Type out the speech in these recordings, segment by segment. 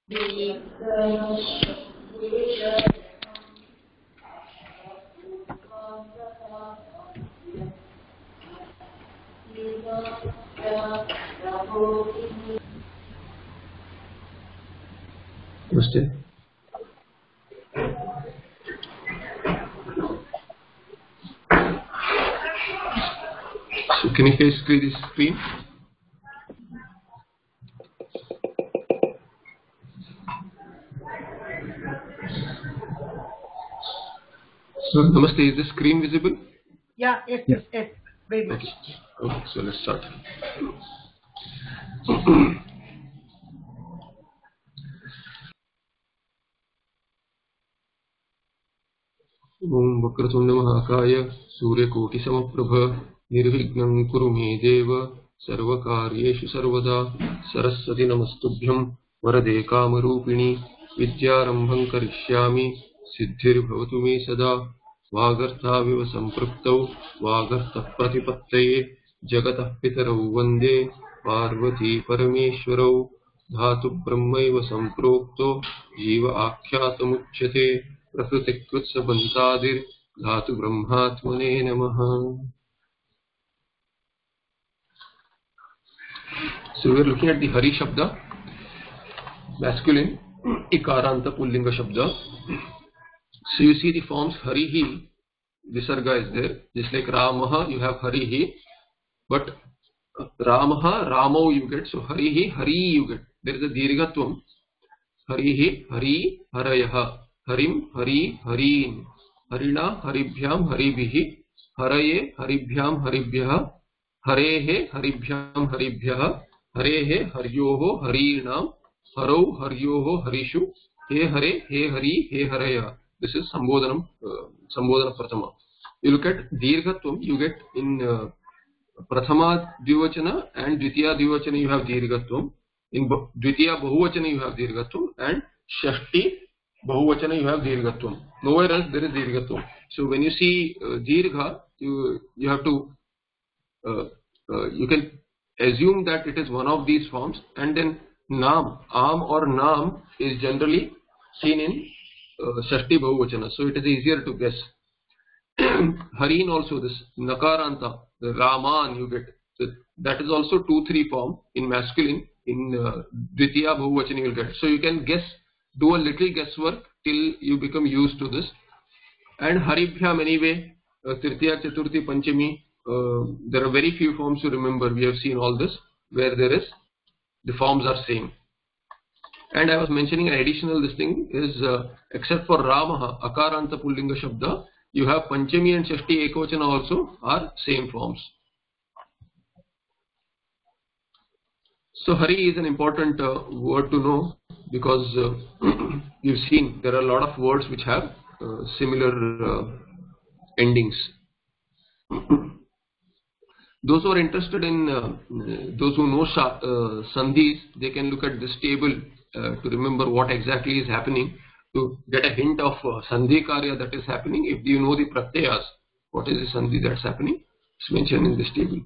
Namaste. So can you guys clear this screen? So Namaste, is the screen visible? Yeah, yes, very much. Okay, so let's start. Om Vakratunde Mahakaya Suryakoti Samaprabha Nirvignam Kuru Me Deva Sarvakaryeshu Sarvada Saraswati Namastubhyam Varade Kamarupini Vidyarambham Karishyami Siddhir Bhavatu Me Sada Vagarthaviva Sampruptau Vagartha Pratipattaye Jagatah Pitarau Vande Parvati Parameshwarau Dhatu Brahmaiva Samprokto Jiva Akhyatamuchyate Prakritikrutsabantadir Dhatu Brahmatmane Namaha. So we are looking at the Hari Shabda, masculine, Ikaranta Pullinga Shabda. So you see the forms Harihi, Visarga is there, just like Ramaha, you have Harihi, but Ramaha, Ramo you get, so Harihi, Hari you get. There is a Dirghatvam, Harihi, Hari, Harayaha, Harim, Hari, Harin, Harina, Haribhyam, Haribihi, Haraye, Haribhyam, Haribhyaha, Harehe, Haribhyam, Haribhyaha, Harehe, Haryoho, Harinam, Harau, Haryoho, Harishu, He Hare, He Hari, He Haraya. This is Sambodhanam, Sambodhana Prathama. You look at Dirghatvam, you get in Prathama Dvivachana and Dvitiya Dvivachana you have Dirghatvam. In Dvitiya Bahuvachana you have Dirghatvam, and Shashti Bahuvachana you have Dirghatvam. Nowhere else there is Dirghatvam. So when you see Dirgha, you have to you can assume that it is one of these forms, and then Nam, Am or Nam is generally seen in Shashti Bahuvachana, so it is easier to guess. Harin also, this Nakaranta, the Raman you get, so that is also 2-3 form in masculine. In Dvitiya Bahuvachana you will get. So you can guess, do a little guesswork till you become used to this. And Haribhyam anyway, Tritiya, Chaturthi, Panchami, there are very few forms to remember. We have seen all this where there is, the forms are same. And I was mentioning an additional this thing is except for Ramaha, Akaranta Pullinga Shabda, you have Panchami and Shashti Ekvachana also are same forms. So Hari is an important word to know because you've seen there are a lot of words which have similar endings. Those who are interested in, those who know Sandhis, they can look at this table to remember what exactly is happening, to get a hint of Sandhi Karya that is happening. If you know the Pratyayas, what is the Sandhi that's happening, it's mentioned in this table.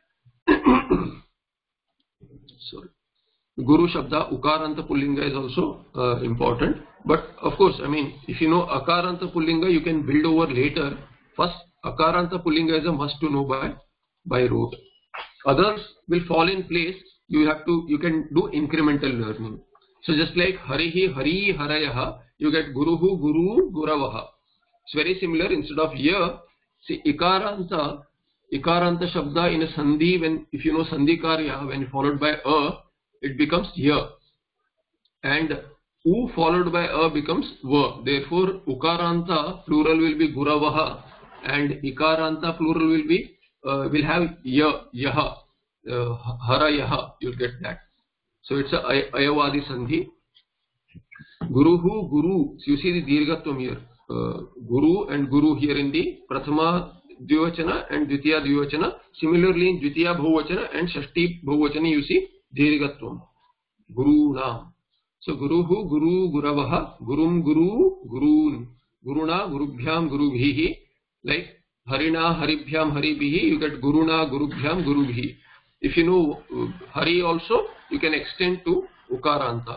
Sorry. Guru Shabda, Ukaranta Pullinga is also important. But of course, I mean, if you know Akaranta Pullinga, you can build over later. First, Akaranta Pullinga is a must to know by rote. Others will fall in place. You can do incremental learning. So just like Harihi, Hari, Harayaha, you get Guruhu, Guru, Guravaha. It's very similar. Instead of Ya, see Ikaranta Shabda in a Sandhi, when if you know Sandhi Karya, when followed by A, it becomes Ya. And U followed by A becomes Va. Therefore, Ukaranta plural will be Guravaha, and Ikaranta plural will have Ya, Yaha, Harayaha. You'll get that. So it's a Ayavadi Sandhi. Guruhu, Guru. So you see the Dirghatvam here. Guru and Guru here in the Prathama Dvivachana and Dvitiya Dvivachana. Similarly in Dvitiya Bahuvachana and Shashti Bahuvachana you see Dirghatvam. Guru Nam. So Guruhu, Guru, Guravaha, Gurum, Guru, Gurun. Guruna, Gurubhyam, Gurubhihi. Like Harina, Haribhyam, Haribihi, you get Guruna, Gurubhyam, Gurubhi. If you know Hari also, you can extend to Ukaranta.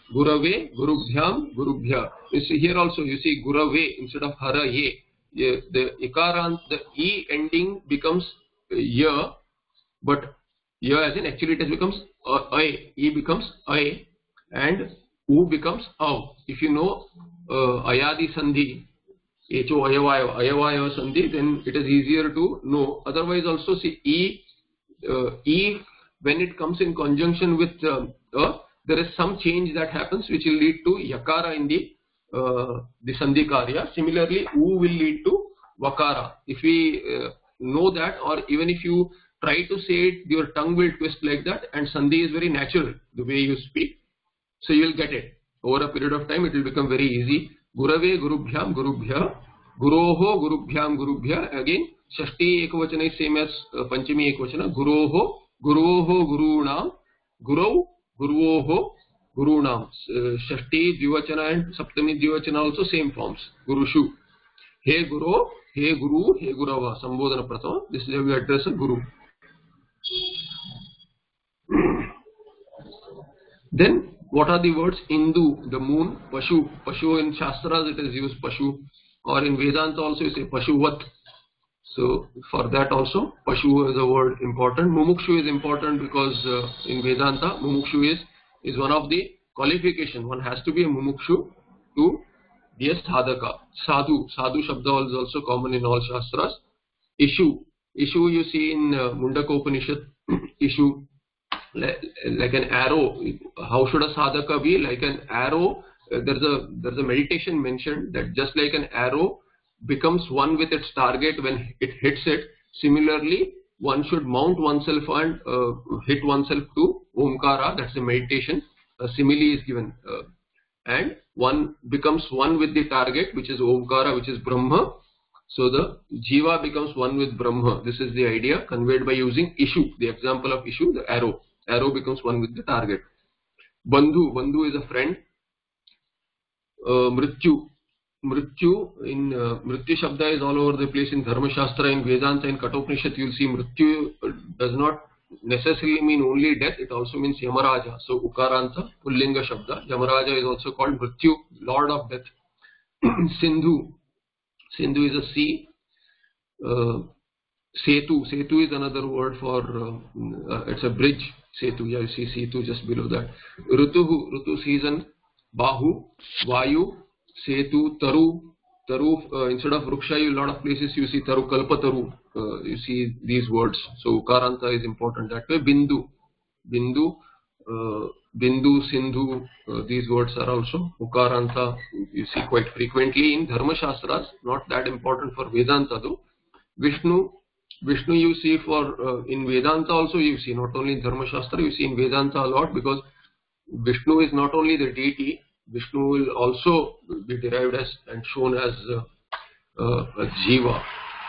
Gurave, Gurubhyam, Gurubhya. You see here also you see Gurave instead of Haraye. The ikarant, the e ending becomes ya, but ya as in actually it becomes I. E becomes I, and u becomes av. If you know ayadi sandhi, ho ayavaya sandhi, then it is easier to know. Otherwise also see e when it comes in conjunction with there is some change that happens which will lead to yakara in the sandhi karya. Similarly, u will lead to vakara. If we know that, or even if you try to say it, your tongue will twist like that, and sandhi is very natural the way you speak, so you will get it. Over a period of time it will become very easy. Gurave, Gurubhyam, Gurubhya. Guroho, Gurubhyam, Gurubhya. Again, Shashti Ekavachana is same as Panchami Ekavachana. Guroho, Guroho, Gurunam. Gurau, Guruoho, Gurunam. Shashti Dvivachana and Saptami Dvivachana also same forms. Gurushu. He Guru, He Guru, He Gurava. Sambodhana Pratama. This is how we address a Guru. Then, what are the words? Indu, the moon. Pashu. Pashu in Shastras it is used Pashu. Or in Vedanta also you say Pashuvat. So for that also Pashu is a word important. Mumukshu is important because in Vedanta Mumukshu is one of the qualification. One has to be a Mumukshu to be a sadhaka. Sadhu. Sadhu Shabda is also common in all Shastras. Ishu. Ishu you see in Mundaka Upanishad. Ishu. Like an arrow. How should a sadhaka be? Like an arrow. There's a meditation mentioned that just like an arrow becomes one with its target when it hits it, similarly one should mount oneself and hit oneself to Omkara. That's the meditation. A simile is given, and one becomes one with the target, which is Omkara, which is Brahma. So the Jiva becomes one with Brahma. This is the idea conveyed by using Ishu. The example of Ishu, the arrow. Arrow becomes one with the target. Bandhu. Bandhu is a friend. Mrityu. Mrityu in Mrityu Shabda is all over the place in Dharma Shastra, in Vedanta, in Kathopanishad. You will see Mrityu does not necessarily mean only death, it also means Yamaraja. So Ukaranta, Pullinga Shabda. Yamaraja is also called Mrityu, Lord of Death. Sindhu. Sindhu is a sea. Setu. Setu is another word for it's a bridge. Setu. Yeah, you see Setu just below that. Rutuhu. Rutu season. Bahu, Vayu, Setu, Taru. Taru, instead of Ruksha, a lot of places you see Taru, Kalpataru. You see these words. So Ukaranta is important that way. Bindu. Bindu, Bindu, Sindhu, these words are also Ukaranta. You see quite frequently in Dharma Shastras. Not that important for Vedanta though. Vishnu. Vishnu you see for in Vedanta also you see, not only in Dharma Shastra, you see in Vedanta a lot, because Vishnu is not only the deity, Vishnu will also be derived as and shown as a Jiva,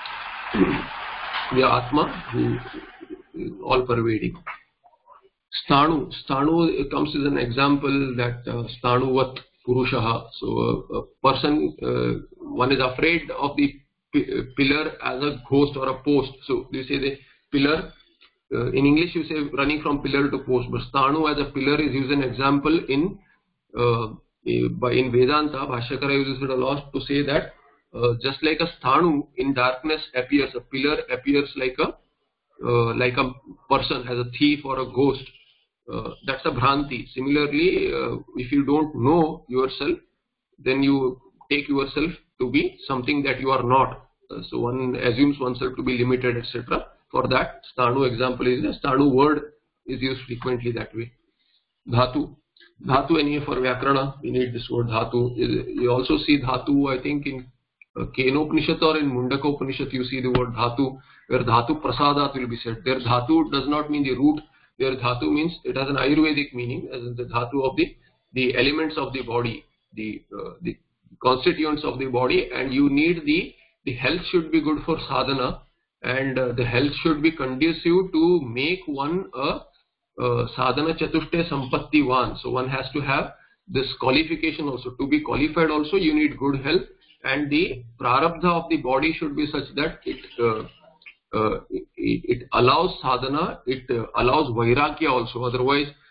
the Atma, who is all pervading. Stanu. Stanu comes as an example that Stanuvat Purushaha. So a person, one is afraid of the pillar as a ghost or a post. So you say the pillar. In English you say running from pillar to post, but Stanu as a pillar is used an example in Vedanta. Bhashyakara uses it a lot to say that just like a Stanu in darkness appears, a pillar appears like a person, as a thief or a ghost. That's a Bhranti. Similarly, if you don't know yourself, then you take yourself to be something that you are not. So one assumes oneself to be limited, etc. For that, Stanu example is the Stanu word is used frequently that way. Dhatu. Dhatu, anyway, for Vyakarana, we need this word Dhatu. You also see Dhatu, I think, in Kenopanishad or in Mundaka Upanishad, you see the word Dhatu, where Dhatu Prasadat will be said. There, Dhatu does not mean the root. There, Dhatu means, it has an Ayurvedic meaning, as in the Dhatu of the elements of the body, the constituents of the body, and you need the health should be good for sadhana, and the health should be conducive to make one a sadhana chatushte sampattivan. So one has to have this qualification also. To be qualified also you need good health, and the prarabdha of the body should be such that it allows sadhana, it allows vairagya also. Otherwise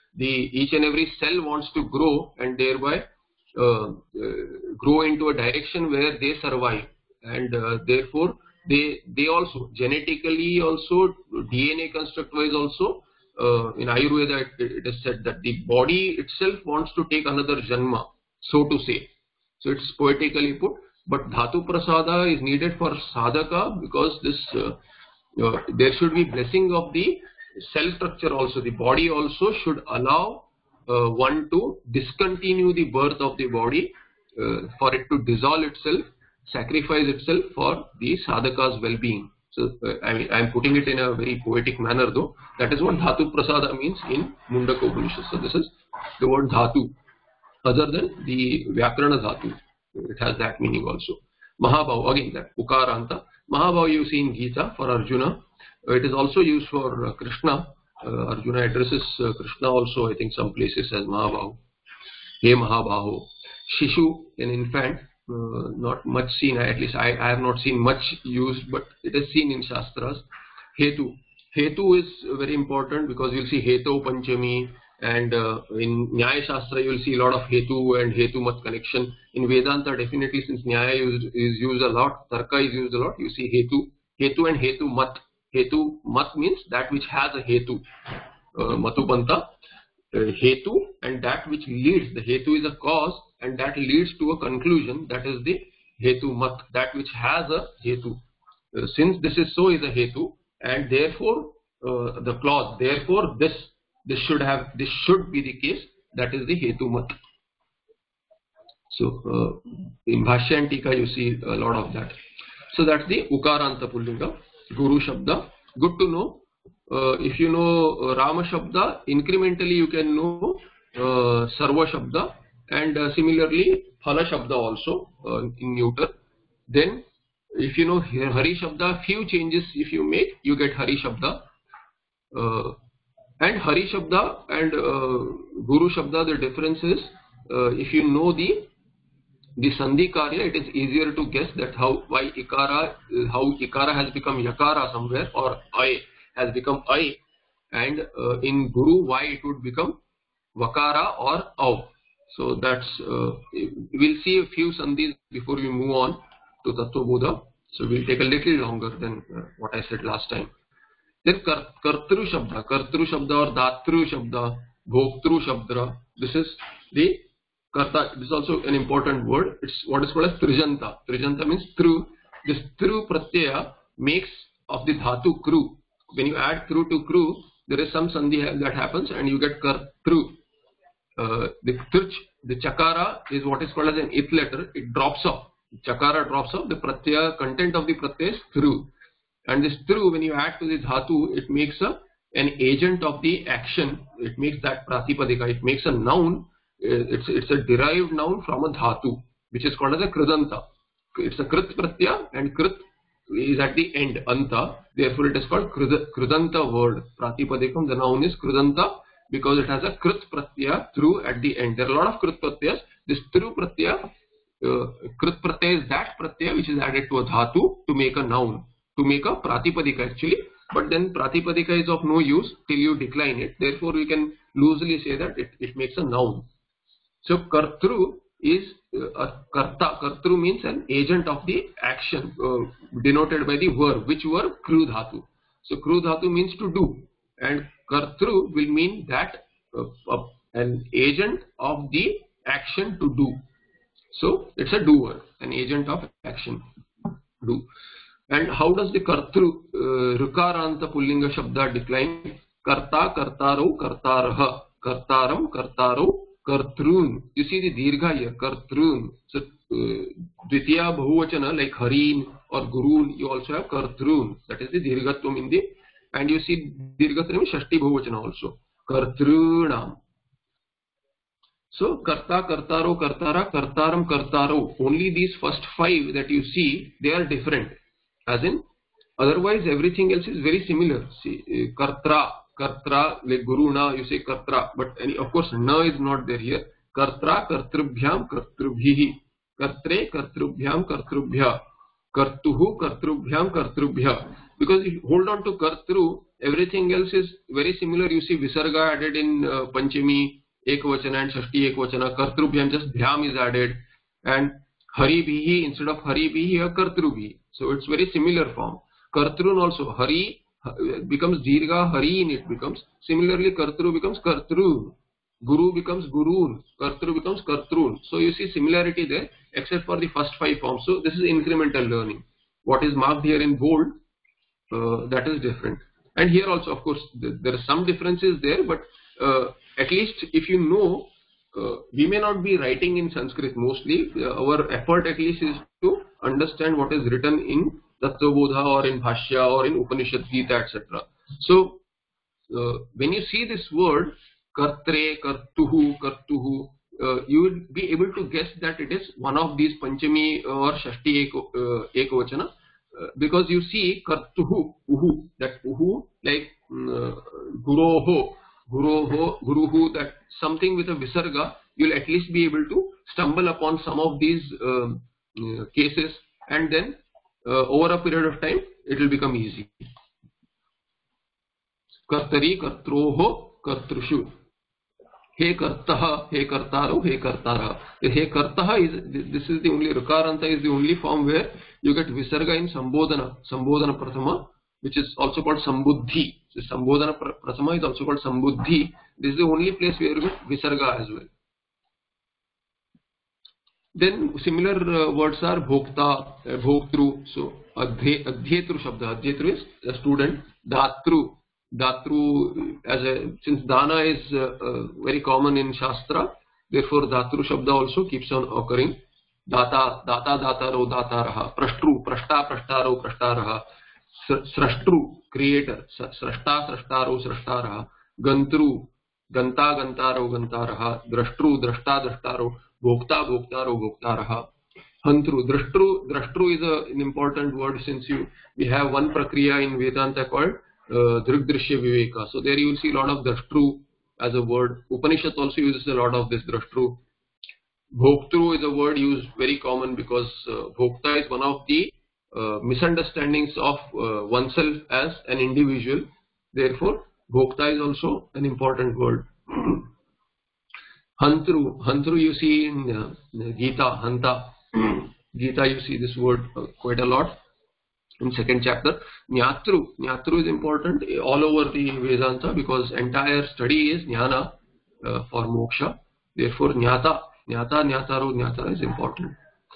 each and every cell wants to grow and thereby grow into a direction where they survive, and therefore they also genetically, also DNA construct wise also, in Ayurveda it is said that the body itself wants to take another janma, so to say. So it's poetically put, but dhatu prasada is needed for sadhaka, because this there should be blessing of the cell structure also. The body also should allow one to discontinue the birth of the body, for it to dissolve itself, sacrifice itself for the sadhaka's well-being. So I'm putting it in a very poetic manner though. That is what dhatu prasada means in Mundaka Upanishad. So this is the word dhatu, other than the Vyakarana dhatu. It has that meaning also. Mahabhav, again that Ukaranta. Mahabhav you see in Gita for Arjuna. It is also used for Krishna. Arjuna addresses Krishna also, I think, some places as Mahabhav. He Mahabhaho. Shishu, an infant, not much seen, at least I have not seen much used, but it is seen in Shastras. Hetu. Hetu is very important, because you will see Hetu Panchami, and in Nyaya Shastra you will see a lot of Hetu and Hetu Mat connection. In Vedanta, definitely, since Nyaya is used a lot, Tarka is used a lot, you see Hetu and Hetu Mat. Hetu Mat means that which has a Hetu. Matupanta. Hetu, and that which leads. The Hetu is a cause, and that leads to a conclusion. That is the Hetu Mat, that which has a Hetu. Since this is so, is a Hetu, and therefore the clause, therefore this should be the case. That is the Hetu Mat. So in Bhashya and Tika you see a lot of that. So that's the Ukaranta Pullinga. Guru Shabda. Good to know. If you know Rama Shabda, incrementally you can know Sarva Shabda, and similarly Phala Shabda also in neuter. Then if you know Hari Shabda, few changes if you make, you get Hari Shabda. And Hari Shabda and Guru Shabda, the difference is if you know the Sandhi Karya, it is easier to guess that how Ikara has become Yakara somewhere, or I has become I, and in Guru why it would become Vakara or Au. So that's we'll see a few Sandhis before we move on to Tattva Bodha. So we'll take a little longer than what I said last time. Then Kartru Shabda or Datru Shabda, Bhoktru Shabda. This is the Karta. This is also an important word. It's what is called as Trijanta. Trijanta means through. This through pratyaya makes of the dhatu kru. When you add through to kru, there is some sandhi that happens, and you get Kartru. The chakara is what is called as an ith letter. It drops off. Chakara drops off. The pratyaya, content of the pratyaya is through. And this through, when you add to the dhatu, it makes an agent of the action. It makes that pratipadika. It makes a noun. It's a derived noun from a dhatu, which is called as a kridanta. It's a krit pratyaya, and krit is at the end, anta. Therefore, it is called kridanta word. Pratipadikam, the noun is kridanta, because it has a krit pratyaya through at the end. There are a lot of krit pratyayas. This through pratyaya, krit pratyaya is that pratyaya which is added to a dhatu to make a noun, to make a pratipadika actually. But then pratipadika is of no use till you decline it. Therefore, we can loosely say that it makes a noun. So Kartru is a Karta. Kartru means an agent of the action, denoted by the verb. Which verb? Kru dhatu. So Kru dhatu means to do, and Kartru will mean that an agent of the action to do. So it's a doer, an agent of action. Do. And how does the Kartru Rukaranta Pullinga Shabda decline? Karta, Kartaro, Kartaraha, Kartaram, Kartaro, Kartrun. You see the Dirgha here, Kartrun. So Dvitiya Bahuvachana like Harin or Gurun, you also have Kartrun. That is the Dirghatvam in the, and you see Dirghatvam Shashti Bahuvachana also. Kartrunam. So Karta, Kartaro, Kartara, Kartaram, Kartaro. Only these first five that you see, they are different. As in, otherwise everything else is very similar. See, Kartra, like Guruna, you say Kartra, but of course Na is not there here. Kartra, Kartrubhyam, Kartrubhihi. Kartre, Kartrubhyam, Kartrubhya. Kartuhu, Kartrubhyam, Kartrubhya. Because if you hold on to Kartru, everything else is very similar. You see Visarga added in Panchami Ekvachana and Shashti Ekvachana. Kartrubhyam, just Bhyam is added. And Hari Bhihi, instead of Hari Bhihi, a Kartru Bhihi. So it's very similar form. Kartrun also, Hari becomes Dirgha, Hari in it becomes. Similarly, Kartru becomes Kartru. Guru becomes Gurun. Kartru becomes Kartrun. So you see similarity there, except for the first 5 forms. So this is incremental learning. What is marked here in bold, that is different. And here also, of course, there are some differences there, but at least if you know, we may not be writing in Sanskrit mostly. Our effort at least is to understand what is written in Tattvabodha or in Bhashya or in Upanishad, Gita, etc. So when you see this word Kartre, Kartuhu, Kartuhu, you will be able to guess that it is one of these Panchami or Shashti Ekvachana, because you see Kartuhu, Uhu, that Uhu, like Guroho, Guruhu, that something with a Visarga, you'll at least be able to stumble upon some of these cases, and then over a period of time it will become easy. Kartari, Kartroho, Kartrushu. He Kartaha, He Kartaro, He Kartara. He Kartaha is, this is the only, Rakaranta is the only form where you get Visarga in Sambodhana, Sambodhana Prathama, which is also called Sambuddhi. So Sambodhana Prathama is also called Sambuddhi. This is the only place where you get Visarga as well. Then similar words are Bhokta, Bhoktru. So Adhyetru Shabda. Adhyetru is a student. Datru. Datru, since Dana is very common in Shastra, therefore Datru Shabda also keeps on occurring. Data, Dataro, Dataraha. Prashtru, Prashta, Prashtaro, Prashtaraha. Srashtru, creator. Srashta, Srashtaro, Srashtaraha. Gantru, Ganta, Gantaro, Gantaraha. Drashtru, Drashta, Drashtaro. Bhokta, Bhoktaro, Bhoktaraha. Hantru, Drashtru is an important word, since we have one prakriya in Vedanta called Drigdrishya Viveka. So there you will see a lot of Drashtru as a word. Upanishad also uses a lot of this Drashtru. Bhoktru is a word used very common because Bhokta is one of the misunderstandings of oneself as an individual. Therefore, Bhokta is also an important word. Hantru you see in Gita, Hanta. Gita you see this word quite a lot. In second chapter, Jnatru is important all over the Vedanta because entire study is Jnana for moksha. Therefore, Jnataro, Jnatara is important.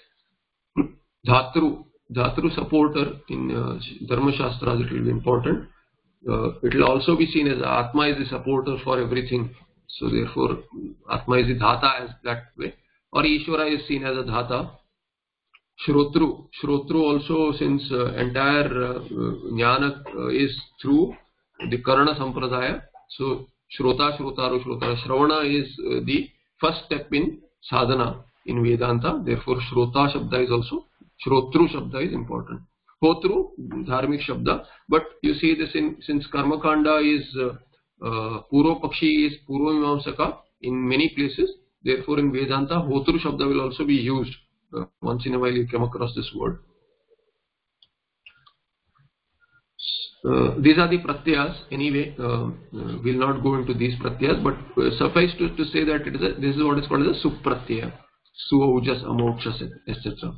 Dhatru supporter in Dharma Shastras, it will be important. It will also be seen as Atma is the supporter for everything. So therefore, Atma is the Dhata as that way. Or Ishvara is seen as a Dhata. Shrotru also, since entire Jnana is through the Karana Sampradaya. So Shrota, Shrotaro, Shrotara. Shravana is the first step in sadhana in Vedanta. Therefore Shrota Shabda is also, Shrotru Shabda is important. Hotru, Dharmik Shabda. But you see this since Karma Kanda is Puro Pakshi is Puro Mimamsaka in many places. Therefore in Vedanta, Hotru Shabda will also be used. Once in a while you come across this word. These are the pratyas. Anyway, we'll not go into these pratyas, but suffice to say that this is what is called as a supratyaya. Suva, Ujas, Amoksha, etc.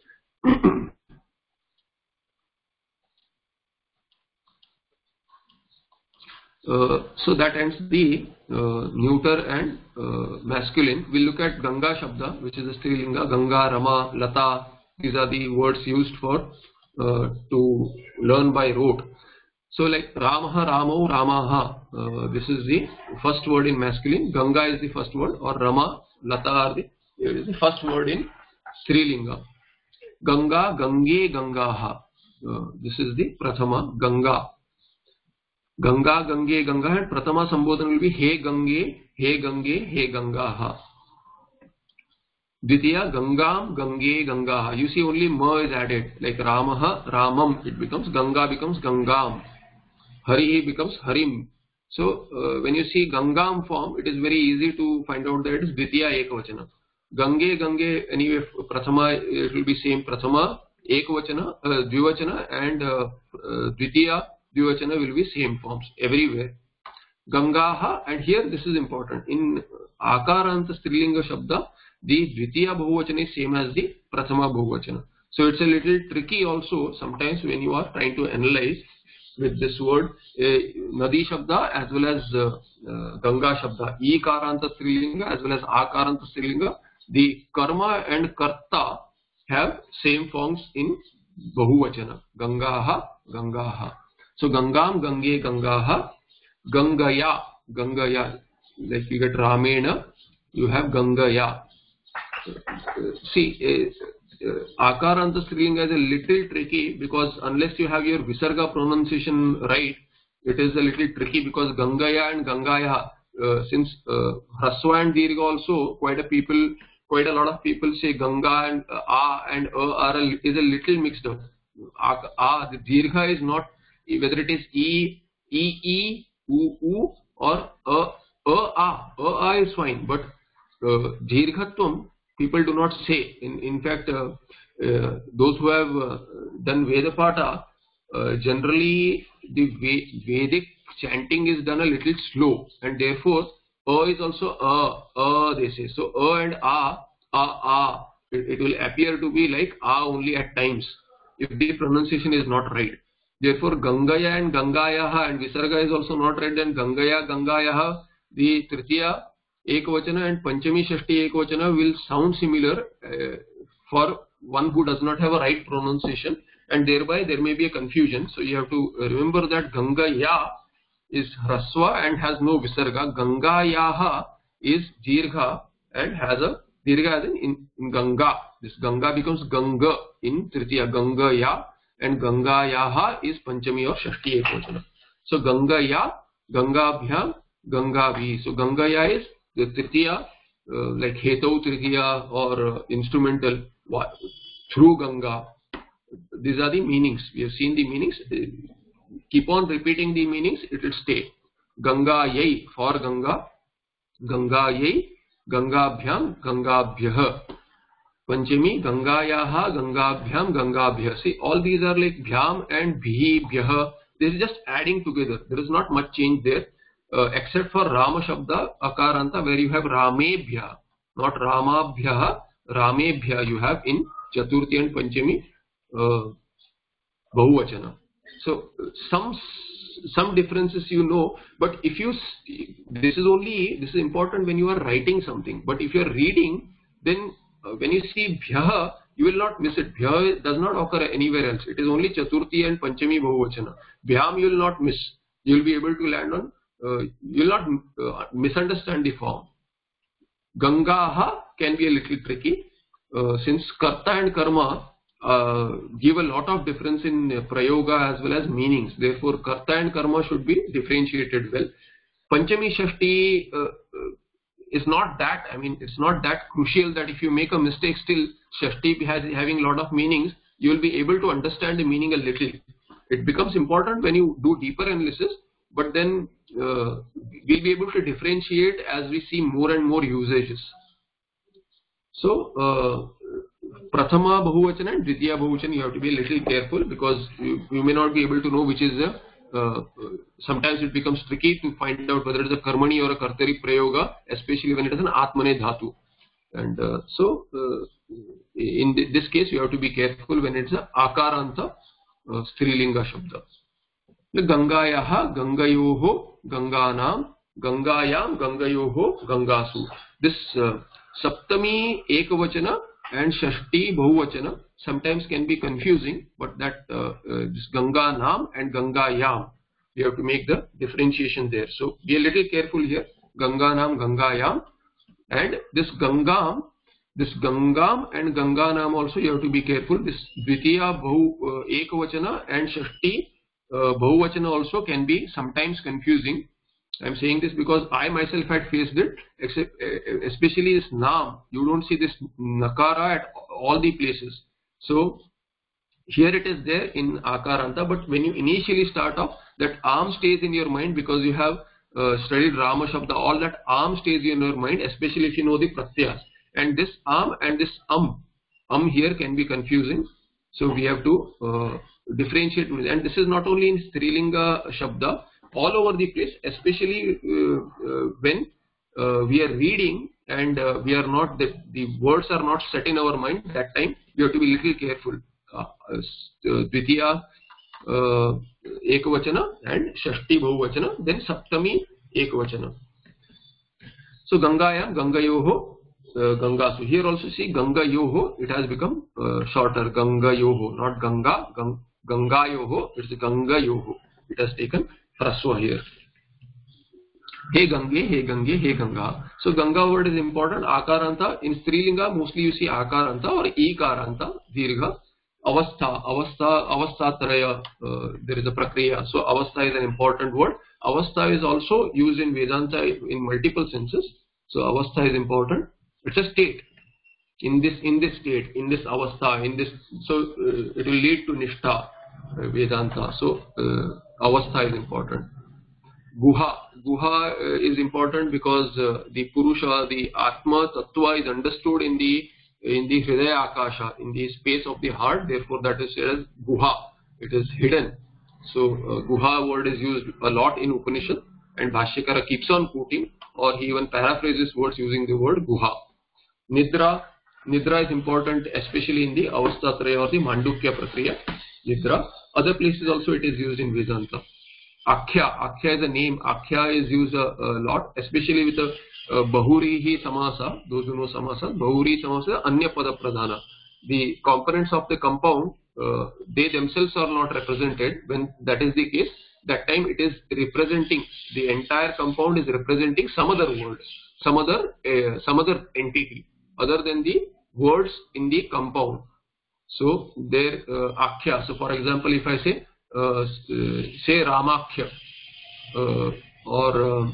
So that ends the neuter and masculine. We'll look at Ganga Shabda, which is a Strilinga. Ganga, Rama, Lata. These are the words used for to learn by rote. So like Ramaha, Ramo, Ramaha. This is the first word in masculine. Ganga is the first word, or Rama, Lata are the first word in Strilinga. Ganga, Gange, Gangaha. This is the Prathama, Ganga. Ganga, Gange, Ganga, and Prathama Sambodhana will be He Gange, He Gange, He Gangaha. Dvitiya, Gangam, Gange, Gangaha. You see only Ma is added, like Ramaha, Ramam, it becomes Ganga becomes Gangam. Hari becomes Harim. So when you see Gangam form, it is very easy to find out that it is Dvitiya Ekavachana. Gange, Gange, anyway, Prathama, it will be same Prathama, Ekavachana, Dvivachana, and Dvitiya Dvivachana will be same forms everywhere. Gangaha, and here this is important. In Akaranta Strilinga Shabda, the Dvitiya Bahuvachana is same as the Prathama Bahuvachana. So it's a little tricky also sometimes when you are trying to analyze with this word Nadi Shabda as well as Ganga Shabda. Ikaranta Strilinga as well as Akaranta Strilinga. The Karma and Karta have same forms in Bahuvachana. Gangaha, Gangaha. So Gangam, Gange, Gangaha. Gangaya, Gangaya, like you get Ramena, you have Gangaya. See, Akaranta Strilinga is a little tricky because unless you have your Visarga pronunciation right, it is a little tricky because Gangaya and Gangaya, since Hraswa and Dirgha also, quite a lot of people say Ganga and A and is a little mixed up. The Dirgha is not, whether it is E, U or A is fine, but Dirghatvam people do not say. In fact, those who have done Vedapata, generally the Vedic chanting is done a little slow, and therefore is also they say. So and A, it will appear to be like A only at times if the pronunciation is not right. Therefore, Gangaya and Gangayaha, and Visarga is also not right. Then Gangaya, Gangayaha, the Tritiya Ekvachana and Panchami Shashti Ekvachana will sound similar for one who does not have a right pronunciation, and thereby there may be a confusion. So you have to remember that Gangaya is Hraswa and has no Visarga. Gangayaha is Dirgha and has a Dirgha as in Ganga. This Ganga becomes Ganga in Tritiya, Gangaya. And Gangayaha is Panchami or Shashti Ekvachana. So Gangaya, Gangabhyam, Gangavi. So Gangaya is the Tritiya, like Hetau Tritiya or instrumental through Ganga. These are the meanings. We have seen the meanings. Keep on repeating the meanings, it will stay. Gangayai for Ganga, Gangayai, Gangabhyam, Gangabhyah. Panchami, Gangayaha, Gangabhyam, Gangabhyah. See, all these are like Bhyam and Bhi, Bhyah. This is just adding together. There is not much change there, except for Rama Shabda, Akaranta, where you have Ramebhyah, not Ramabhyah, Ramebhyah you have in Chaturthi and Panchami Bahuvachana. So, some differences you know, but if you, this is important when you are writing something, but if you are reading, then when you see Bhyah, you will not miss it. Bhyah does not occur anywhere else. It is only Chaturthi and Panchami Bahuvachana. Bhyam you will not miss. You will be able to land on, you will not misunderstand the form. Gangaha can be a little tricky since Karta and Karma give a lot of difference in Prayoga as well as meanings. Therefore, Karta and Karma should be differentiated well. Panchami Shashti is not that, I mean, it's not that crucial that if you make a mistake still Shashti having a lot of meanings, you will be able to understand the meaning a little. It becomes important when you do deeper analysis, but then we'll be able to differentiate as we see more and more usages. So, Prathama Bahuvachana and Dvitiya Bahuvachana you have to be a little careful because you may not be able to know which is the sometimes it becomes tricky to find out whether it is a Karmani or a Kartari Prayoga, especially when it is an Atmane Dhatu. And in this case you have to be careful when it's a Akaranta Strilinga Shabda. Gangayaha, Gangayoho, Ganganam, Gangayam, Gangayoho, Gangasu. This Saptami Ekavachana and Shashti Bahuvachana sometimes can be confusing, but that this Ganganam and Gangayam, we have to make the differentiation there. So be a little careful here. Ganganam, Gangayam, and this Gangam and Ganganam also you have to be careful. This Dvitiya Ekavachana and Shashti Bahuvachana also can be sometimes confusing. I am saying this because I myself had faced it, especially this Nam. You don't see this Nakara at all the places. So here it is there in Akaranta, but when you initially start off, that Am stays in your mind because you have studied Rama Shabda. All that Am stays in your mind, especially if you know the Pratyas. And this Am and this Am here can be confusing. So we have to differentiate, and this is not only in Strilinga Shabda, all over the place, especially when we are reading and we are not, the words are not set in our mind. That time we have to be little careful. Dvitiya ekavachana and Shashti bahuvachana, then Saptami ekavachana. So Gangayam, Gangayoho, Gangasu. Here also see Gangayoho, it has become shorter. Gangayoho, not Ganga, Gangayoho, it's Gangayoho. It has taken Hraswa here. Hey Gange, Hey Gange, Hey Ganga. So Ganga word is important. Akaranta, in Strilinga mostly you see Akaranta or Ekaranta, Dirgha. Avastha Traya, there is a Prakriya. So Avastha is an important word. Avastha is also used in Vedanta in multiple senses. So Avastha is important. It's a state. In this state, in this Avastha, in this, so it will lead to Nishtha, Vedanta. So Avastha is important. Guha is important because the Purusha, the Atma Tattva is understood in the Hridaya Akasha, in the space of the heart. Therefore, that is said as Guha. It is hidden. So Guha word is used a lot in Upanishad, and Bhashyakara keeps on quoting, or he even paraphrases words using the word Guha. Nidra is important, especially in the Avasthatraya or the Mandukya Prakriya. Nidra. Other places also it is used in Vedanta. Akhya is a name. Akhya is used a lot, especially with the Bahurihi Samasa. Those who know Samasa, Bahuri Samasa, Anya Pada Pradhana. The components of the compound, they themselves are not represented. When that is the case, that time it is representing, the entire compound is representing some other word, some other entity other than the words in the compound. So there Akhya. So for example, if I say Ramakhya or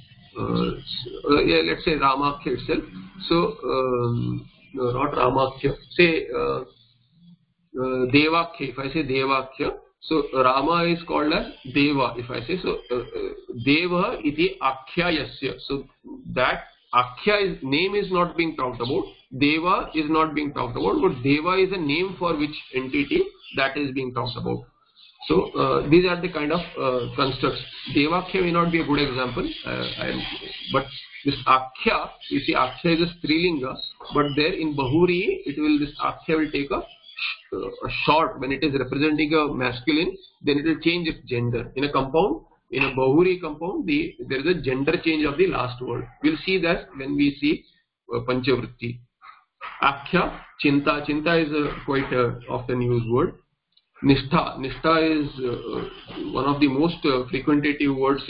let's say Ramakhya itself. So no, not Ramakhya. Say Devakhya. If I say Devakhya, so Rama is called as Deva. If I say so, Deva iti Akhyayasya. So that Akhya name is not being talked about. Deva is not being talked about, but Deva is a name for which entity that is being talked about. So these are the kind of constructs. Devakhya may not be a good example, but this Akhya, you see Akhya is a Strilinga, but there in Bahuri, this Akhya will take a short, when it is representing a masculine, then it will change its gender. In a compound, in a Bahuri compound, there is a gender change of the last word. We'll see that when we see Panchavritti. Akhya, Chinta. Chinta is a quite often used word. Nishtha is one of the most frequentative words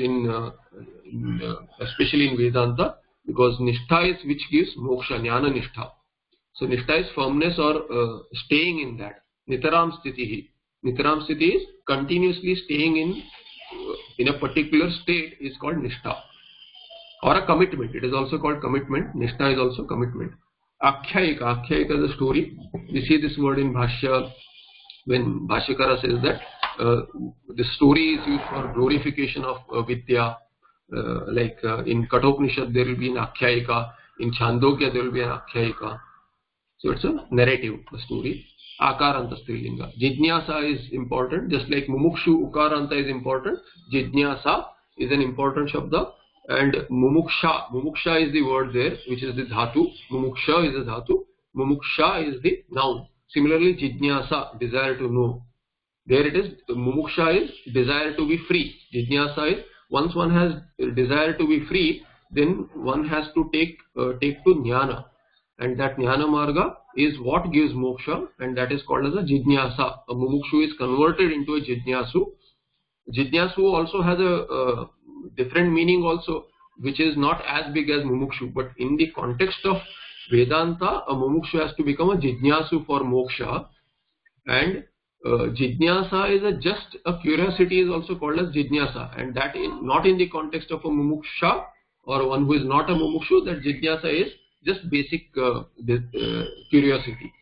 especially in Vedanta, because Nishtha is which gives moksha, jnana Nishtha. So Nishtha is firmness or staying in that. Nitaram Sthitihi. Nitaram Sthiti is continuously staying in a particular state is called Nishtha. Or a commitment. It is also called commitment. Nishtha is also commitment. Akhyayika. Akhyayika is a story. We see this word in Bhashya when Bhashyakara says that the story is used for glorification of Vidya. Like in Kathopanishad there will be an Akhyayika. In Chandogya there will be an Akhyayika. So it's a narrative, a story. Akaranta Strilinga. Jijñasa is important, just like Mumukshu Ukaranta is important. Jijñasa is an important Shabda. And Mumuksha is the word there, which is the Dhatu. Mumuksha is the Dhatu. Mumuksha is the noun. Similarly, Jijñasa, desire to know. There it is, Mumuksha is desire to be free. Jijñasa is, once one has desire to be free, then one has to take to Jnana. And that Jnana Marga is what gives moksha, and that is called as a Jijñasa. A Mumukshu is converted into a Jijñasu. Jijñasu also has a different meaning also, which is not as big as Mumukshu. But in the context of Vedanta, a Mumukshu has to become a Jijñasu for moksha. And Jijñasa is just a curiosity is also called as Jijñasa. And that not in the context of a Mumuksha or one who is not a Mumukshu, that Jijñasa is just basic curiosity.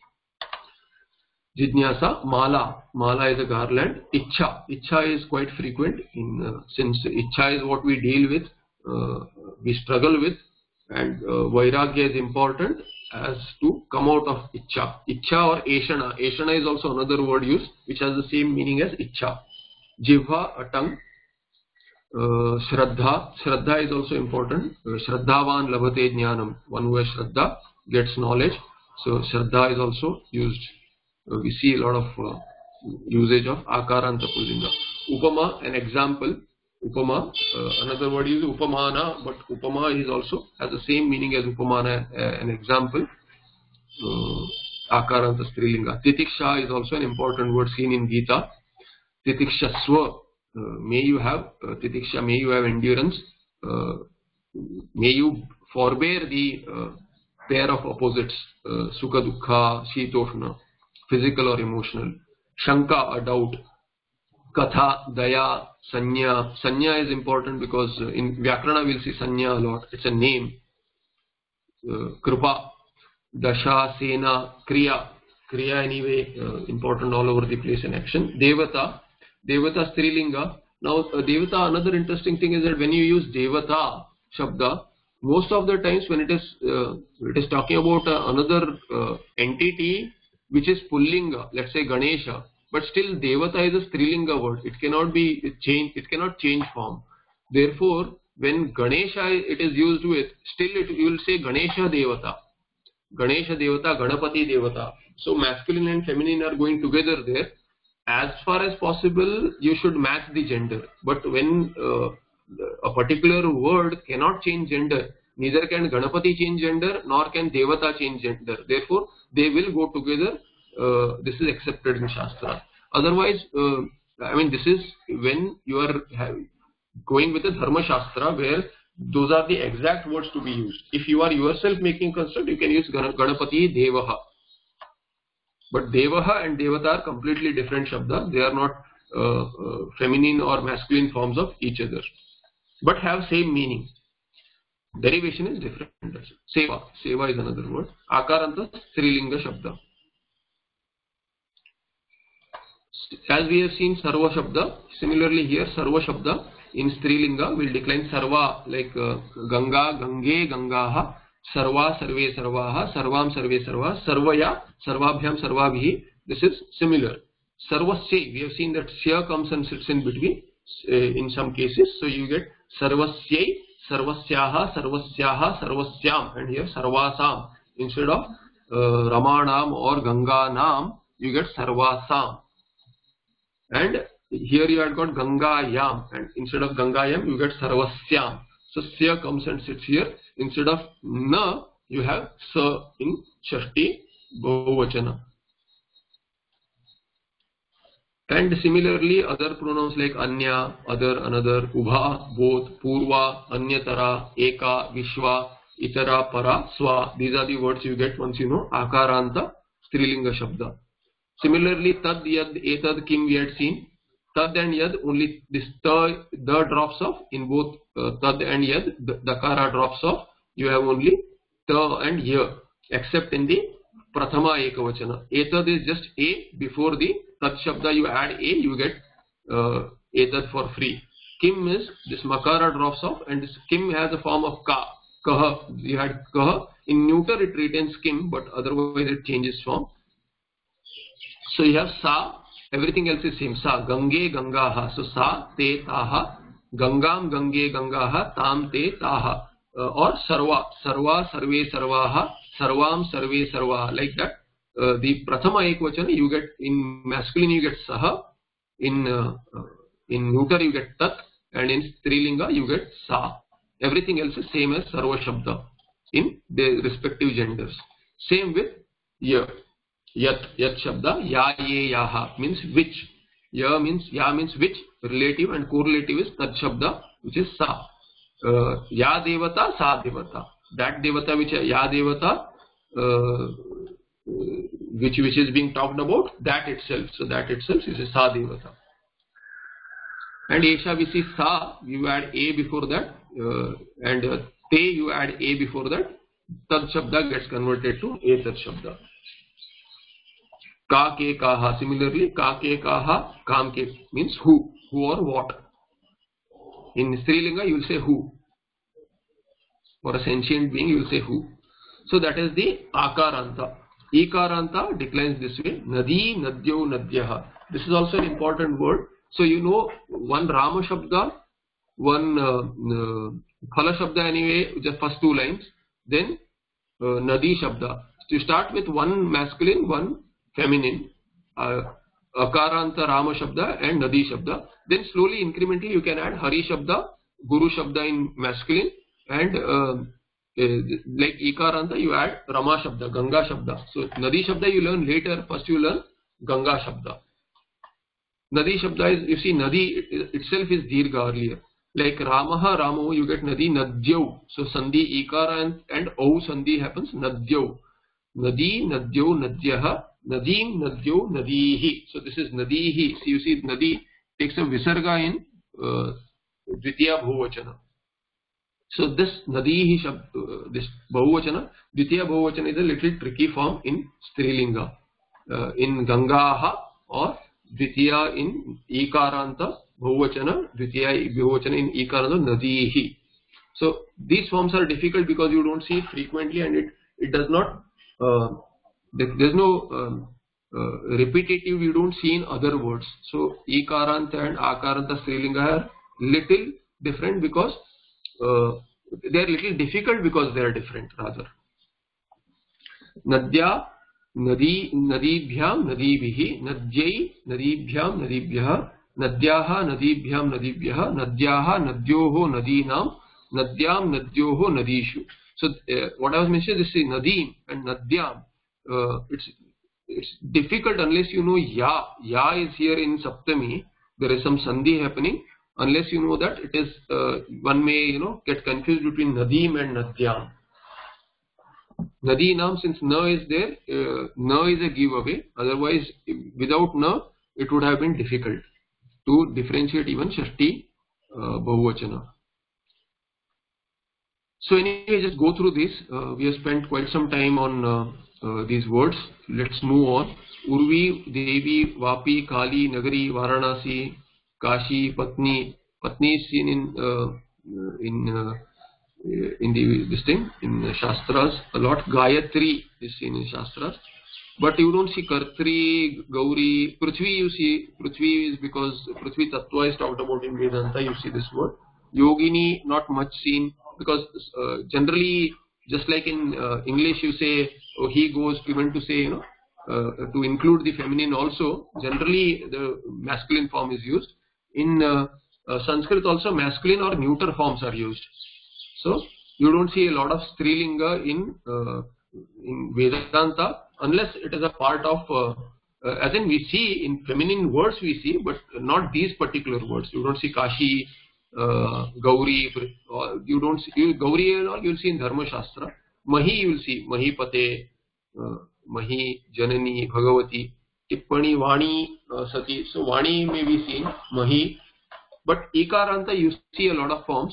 Jijñasa, Mala is a garland. Ichha is quite frequent since Ichha is what we deal with, we struggle with, and Vairagya is important. as to come out of ichcha. Ichcha or eshana. Eshana is also another word used which has the same meaning as ichcha. Jivha, a tongue. Shraddha. Shraddha is also important. Shraddhavan labhate jnanam. One who has shraddha gets knowledge. So Shraddha is also used. We see a lot of usage of akaranta pullinga. Upama, an example. Upama, another word is upamana, but upama is also has the same meaning as upamana, an example. Akaranta strilinga. Titiksha is also an important word seen in Gita. Titikshaswa, may you have titiksha, may you have endurance, may you forbear the pair of opposites, sukha dukkha, shitoshna, physical or emotional. Shanka, a doubt. Katha, daya, sanya. Sanya is important because in Vyakarana we'll see sanya a lot. It's a name. Kripa, dasha, sena, kriya. Kriya anyway important all over the place in action. Devata. Devata strilinga. Now devata, another interesting thing is that when you use devata shabda, most of the times when it is talking about another entity which is pullinga, let's say Ganesha, but still devata is a strilinga word. It cannot be changed. It cannot change form. Therefore, when Ganesha it is used with, still you will say Ganesha devata, Ganesha devata, Ganapati devata. So masculine and feminine are going together there. As far as possible, you should match the gender. But when a particular word cannot change gender, neither can Ganapati change gender nor can devata change gender. Therefore, they will go together. This is accepted in Shastra. Otherwise, I mean, this is when you are going with the Dharma Shastra where those are the exact words to be used. If you are yourself making construct, you can use Ganapati Devaha. But Devaha and Devata are completely different shabda. They are not feminine or masculine forms of each other, but have same meaning. Derivation is different. Seva. Seva is another word. Akaranta strilinga shabda. As we have seen Sarva Shabda, similarly here Sarva Shabda in Strilinga will decline Sarva, like Ganga, Gange, Gangaha, Sarva, Sarve, Sarvaha, Sarvam, Sarve, Sarva, Sarvaya, Sarvabhyam, Sarvabhi. This is similar. Sarvasya, we have seen that Sya comes and sits in between in some cases. So you get Sarvasya, Sarvasyaha, Sarvasyaha, Sarvasyam, and here Sarvasam. Instead of Ramanam or Ganganam, you get Sarvasam. And here you have got Gangayam, and instead of Gangayam you get Sarvasyam. So Sya comes and sits here. Instead of Na, you have Sa in Shashti Bahuvachana. And similarly, other pronouns like Anya, other, another, Ubha, both, Purva, Anyatara, Eka, Vishwa, Itara, Para, Swa. These are the words you get once you know Akaranta Strilinga Shabda. Similarly, Tad, Yad, Etad, Kim we had seen. Tad and Yad, only this the drops off in both Tad and Yad, the Kara drops off. You have only Ta and Ya, except in the Prathama Ekavachana. Etad is just A before the Tat Shabda, you add A, you get Etad for free. Kim is this Makara drops off, and this Kim has a form of Ka. Kaha, you had Kaha. In neuter it retains Kim, but otherwise it changes form. So you have Sa, everything else is same. Sa, Gange, Gangaha. So Sa, Te, Taha, Gangam, Gange, Gangaha, Tam, Te, Taha. Or Sarva, Sarva, Sarve, Sarvaha, Sarvam, Sarve, Sarvaha. Like that. The Prathama Ekvachana you get in masculine you get Saha, in neuter you get Tat, and in Strilinga you get Sa. Everything else is same as Sarva Shabda in the respective genders. Same with Ya. Yat Shabda, Ya, Ye, Yaha means which. Ya means which, relative, and correlative is Tat Shabda, which is Sa. Ya Devata, Sa Devata. That Devata which Ya Devata, which is being talked about, that itself. So that itself is a Sa Devata. And Esha we see Sa, you add A before that, and Te you add A before that. Tad Shabda gets converted to Etat Shabda. Ka ke kaha. Similarly, ka ke kaha, kam ke means who or what. In Strilinga, you will say who. For a sentient being, you will say who. So that is the akaranta. Ikaranta declines this way. Nadi, nadyo, nadyah. This is also an important word. So you know one Rama Shabda, one Phala Shabda anyway, just first two lines. Then Nadi Shabda. So you start with one masculine, one feminine. Akaranta Rama Shabda and Nadi Shabda. Then slowly, incrementally, you can add Hari Shabda, Guru Shabda in masculine, and like Ikaranta, you add Rama Shabda, Ganga Shabda. So Nadi Shabda you learn later. First you learn Ganga Shabda. Nadi Shabda is, you see, Nadi itself is Dirgha earlier. Like Ramaha, Ramo, you get Nadi, Nadyau. So Sandhi, Ikara and O Sandhi happens, Nadyau. Nadi, Nadyo, Nadyaha, Nadim, Nadyo, Nadihi. So this is Nadihi. So you see Nadi takes a Visarga in Dvitiya Bhuvachana. So this Nadihi Shabda, this Bhuvachana, Dvitiya Bhuvachana is a little tricky form in Strilinga. In Gangaha or Dvitiya in Ikaranta Bhuvachana, Dvitiya Bhuvachana in Ikaranta Nadihi. So these forms are difficult because you don't see it frequently, and it does not, there's no repetitive you don't see in other words. So Ikaranta and Akaranta Strilinga are little different because they are little difficult because they are different rather. Nadya, Nadi, Nadibhyam, Nadibihi, Nadyai, Nadibhyam, Nadibhyah, Nadyaha, Nadibhyam, Nadibhyah, Nadyaha, Nadyoho, Nadinam, Nadyam, Nadyoho, Nadishu. So what I was mentioning, this is Nadim and Nadyam. It's difficult unless you know Ya. Ya is here in Saptami. There is some Sandhi happening. Unless you know that, it is one may get confused between Nadim and Nadyam. Nadinam, since Na is there, Na is a giveaway. Otherwise, without Na, it would have been difficult to differentiate even Shashti Bahuvachana. So anyway, just go through this. We have spent quite some time on these words. Let's move on. Urvi, Devi, Vapi, Kali, Nagari, Varanasi, Kashi, Patni. Patni is seen in this thing in Shastras a lot. Gayatri is seen in Shastras, but you don't see Kartri, Gauri, Prithvi. You see Prithvi is because Prithvi Tattva is talked about in Vedanta. You see this word. Yogini not much seen because generally, just like in English, you say he goes, even to say to include the feminine also. Generally, the masculine form is used. In Sanskrit also masculine or neuter forms are used. So you don't see a lot of Strilinga in Vedanta unless it is a part of, as in we see in feminine words we see, but not these particular words. You don't see Kashi, Gauri, you don't see Gauri and all. You will see in Dharma Shastra. Mahi you will see Mahipate, Mahi, Janani, Bhagavati, Tippani, Vani, Sati. So Vani may be seen, Mahi. But Ikaranta you see a lot of forms.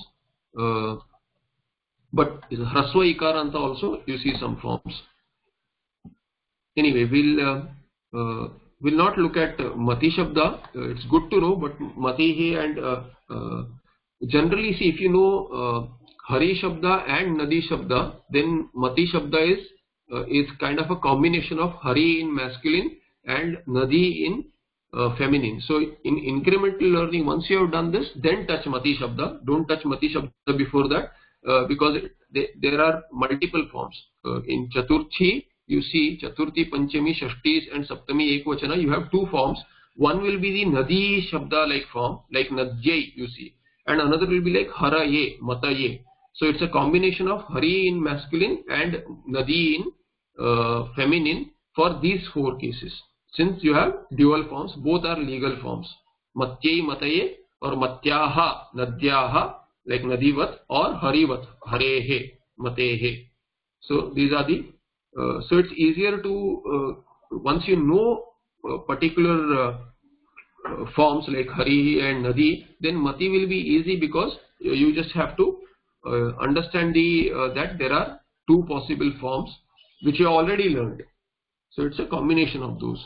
But Hraswa Ikaranta also you see some forms. Anyway, we'll not look at Mati Shabda. It's good to know, but Matihi and generally see if you know Hari Shabda and Nadi Shabda, then Mati Shabda is kind of a combination of Hari in masculine and Nadi in feminine. So in incremental learning, once you have done this, then touch Mati Shabda. Don't touch Mati Shabda before that because there are multiple forms. In Chaturthi, you see Chaturthi, Panchami, Shashtis and Saptami Ekvachana, you have two forms. One will be the Nadi Shabda like form, like Nadyai you see, and another will be like Haraye, Mataye. So it's a combination of Hari in masculine and Nadi in feminine for these four cases. Since you have dual forms, both are legal forms. Matyai, Mataye or Matyaha, Nadyaha like Nadivat or Harivat, Harehe, Matehe. So these are the, so it's easier to, once you know particular forms like Hari and Nadi, then Mati will be easy because you just have to understand that there are two possible forms which you have already learned. So it's a combination of those.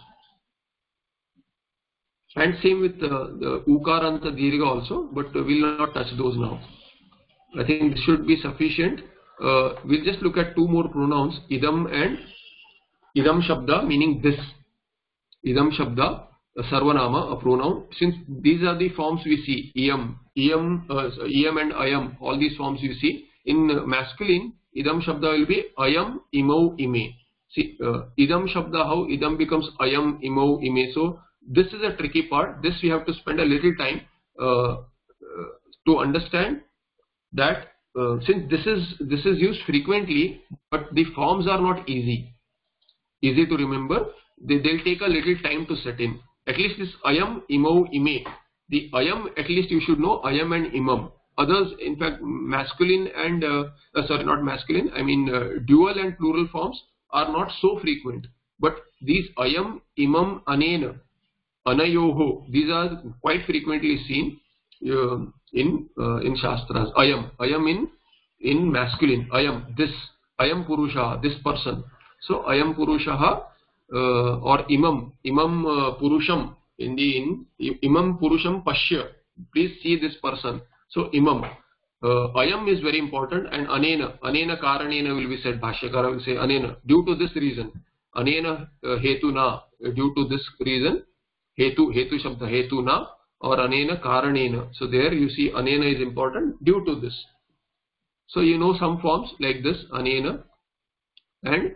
And same with the Ukaranta Dirgha also, but we will not touch those now. I think this should be sufficient. we'll just look at two more pronouns, idam and idam shabda, meaning this. Idam shabda, a sarvanama, a pronoun. Since these are the forms we see, iyam and ayam, all these forms you see. In masculine, idam shabda will be ayam, imau, ime. See, idam shabda, how idam becomes ayam, imau, ime. So this is a tricky part. This we have to spend a little time to understand that since this is used frequently, but the forms are not easy to remember. They'll take a little time to set in. At least this ayam, imau, ime. The ayam, at least you should know ayam and imam. Others, in fact, masculine and not masculine, I mean dual and plural forms are not so frequent. But these ayam, imam, anena, anayoho, these are quite frequently seen in Shastras. Ayam in masculine, ayam, this, ayam purusha, this person. So ayam purusha or imam purusham, in imam purusham pashya, please see this person. So imam, ayam is very important, and anena karanena will be said. Bhashyakara will say anena, due to this reason. Anena hetuna, due to this reason. Hetu shabda, hetuna, or anena karanena. So there you see anena is important due to this. So you know some forms like this, anena, and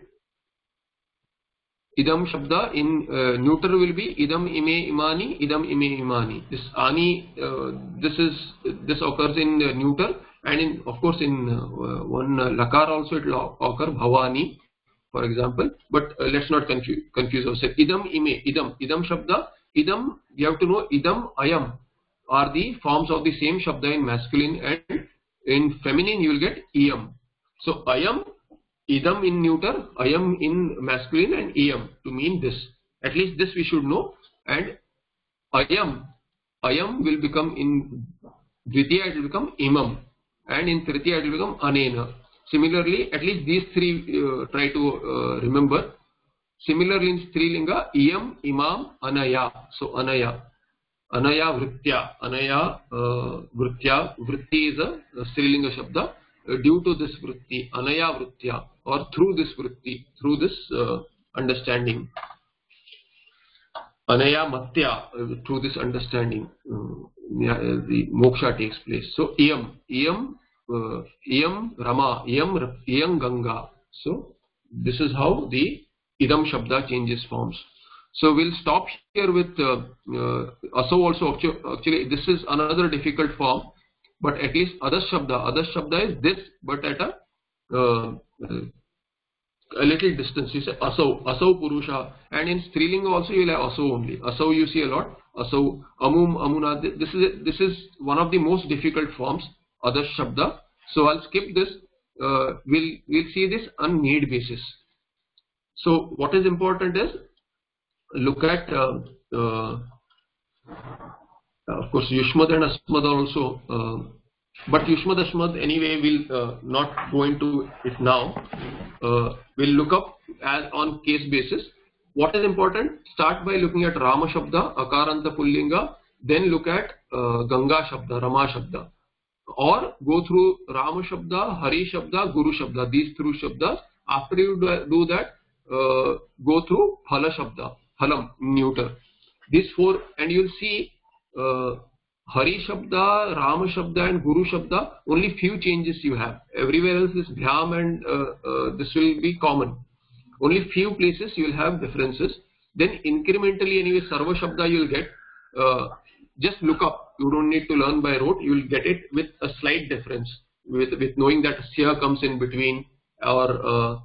idam shabda in neuter will be idam ime imani, idam ime imani. This ani, this occurs in neuter, and in, of course, in one lakar also it will occur, bhavani, for example. But let's not confuse ourselves. Idam ime, idam shabda, idam, you have to know idam ayam are the forms of the same shabda in masculine, and in feminine you will get iyam. So ayam, idam in neuter, ayam in masculine, and iyam to mean this. At least this we should know. And ayam will become in dvitiya, it will become imam, and in tritiya it will become anena. Similarly, at least these three try to remember. Similarly in strilinga, iyam, imam, anaya. So anaya vritya, vritti is a strilinga shabda. Due to this vritti, anaya vritya, or through this vritti, through this understanding. Anaya matya, through this understanding, the moksha takes place. So iyam rama, iyam ganga. So this is how the idam shabda changes forms. So we'll stop here with aso also. Actually, this is another difficult form. But at least adas shabda is this, but at a little distance. You say aso purusha, and in strilinga also you will have aso only. Aso you see a lot. Aso, amum, amuna. This is one of the most difficult forms, adas shabda. So I'll skip this. We'll see this on need basis. So what is important is look at of course Yushmad and Asmad also, but Yushmad Asmad anyway we'll not go into it now. We'll look up as on case basis. What is important? Start by looking at Rama Shabda, Akaranta Pullinga, then look at Ganga Shabda, Rama Shabda, or go through Rama Shabda, Hari Shabda, Guru Shabda, these three Shabdas. After you do that, go through Phala Shabda, Phalam, neuter. These four, and you'll see Hari Shabda, Rama Shabda and Guru Shabda, only few changes you have. Everywhere else is Bhyam and this will be common. Only few places you will have differences. Then incrementally anyway Sarva Shabda you will get. Just look up. You don't need to learn by rote. You will get it with a slight difference. With knowing that Sya comes in between, or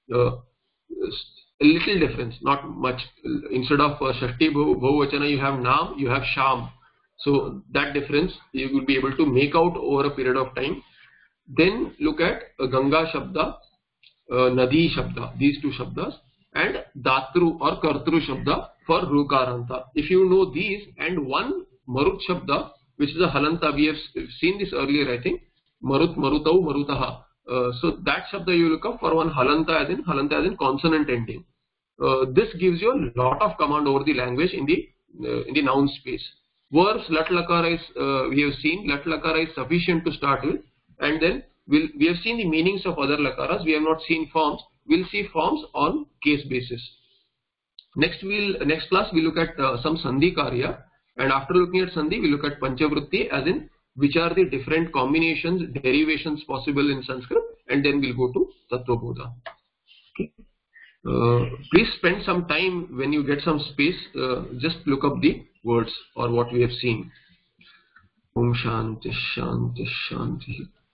a little difference, not much. Instead of Shashti Bhuvachana you have Nam, you have Sham. So that difference you will be able to make out over a period of time. Then look at Ganga Shabda, Nadi Shabda, these two Shabdas, and Datru or Kartru Shabda for Rukaranta. If you know these, and one Marut Shabda, which is a Halanta, we have seen this earlier I think, Marut, Marutau, Marutaha. So that Shabda you look up for one Halanta as in consonant ending. This gives you a lot of command over the language in the noun space. Verbs, Lat Lakara is, we have seen, Lat Lakara is sufficient to start with, and then we have seen the meanings of other lakaras. We have not seen forms. We'll see forms on case basis. Next class we look at some sandhi karya, and after looking at sandhi we look at panchavrutti, as in which are the different combinations, derivations possible in Sanskrit, and then we'll go to Tattvabodha. Okay. Please spend some time when you get some space, just look up the words or what we have seen. Om Shanti Shanti Shanti.